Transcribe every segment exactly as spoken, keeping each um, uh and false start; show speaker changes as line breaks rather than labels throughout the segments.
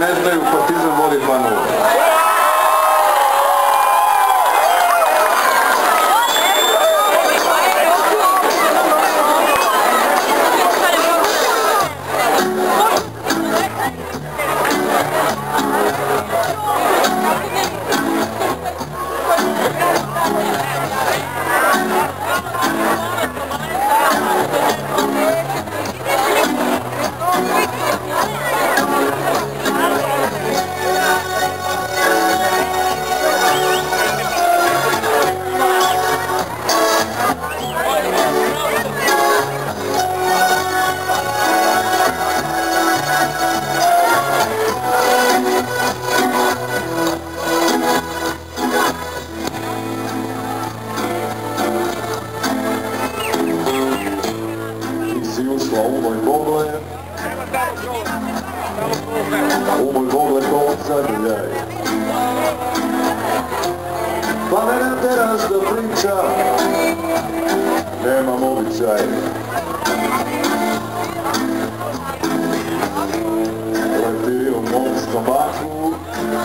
ne znaju, Partizan vodi dva nula.
U moj pogled, u moj pogled kao zagrljaj. Pa mene teraš da pričam, nemam običaj. Leti u mom stomaku,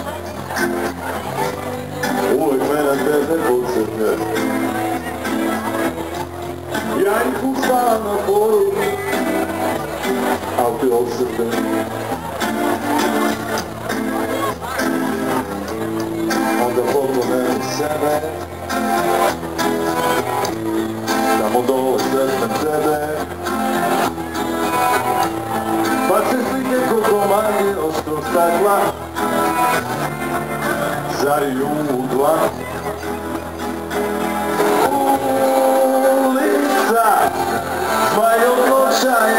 uvijek mene tebe podsjetne. Ja ih ustavam na poru, al ti osjetim. Onda pogledam sebe, tamo dole sretnem tebe. Pa se slike ko komanje ostrog stakla zariju u dlan. Ulica, zmaj od noća